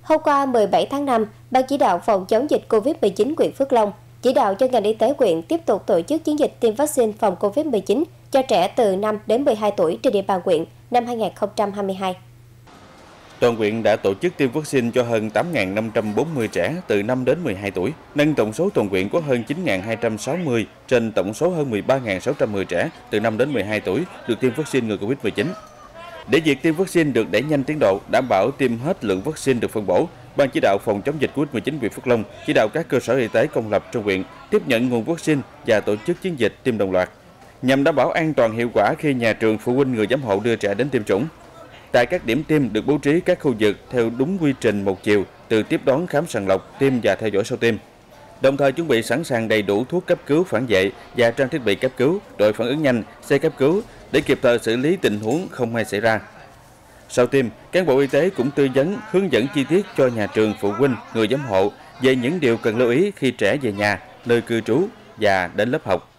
Hôm qua 17 tháng 5, Ban chỉ đạo phòng chống dịch COVID-19 huyện Phước Long chỉ đạo cho ngành y tế huyện tiếp tục tổ chức chiến dịch tiêm vaccine phòng COVID-19 cho trẻ từ 5 đến 12 tuổi trên địa bàn huyện năm 2022. Toàn huyện đã tổ chức tiêm vaccine cho hơn 8.540 trẻ từ 5 đến 12 tuổi, nâng tổng số toàn huyện có hơn 9.260 trên tổng số hơn 13.610 trẻ từ 5 đến 12 tuổi được tiêm vaccine ngừa Covid-19. Để việc tiêm vaccine được đẩy nhanh tiến độ, đảm bảo tiêm hết lượng vaccine được phân bổ, Ban chỉ đạo phòng chống dịch Covid-19 huyện Phước Long chỉ đạo các cơ sở y tế công lập trong huyện tiếp nhận nguồn vaccine và tổ chức chiến dịch tiêm đồng loạt, nhằm đảm bảo an toàn hiệu quả khi nhà trường, phụ huynh, người giám hộ đưa trẻ đến tiêm chủng. Tại các điểm tiêm được bố trí các khu vực theo đúng quy trình một chiều, từ tiếp đón, khám sàng lọc, tiêm và theo dõi sau tiêm. Đồng thời chuẩn bị sẵn sàng đầy đủ thuốc cấp cứu phản vệ và trang thiết bị cấp cứu, đội phản ứng nhanh, xe cấp cứu để kịp thời xử lý tình huống không may xảy ra. Sau tiêm, cán bộ y tế cũng tư vấn, hướng dẫn chi tiết cho nhà trường, phụ huynh, người giám hộ về những điều cần lưu ý khi trẻ về nhà, nơi cư trú và đến lớp học.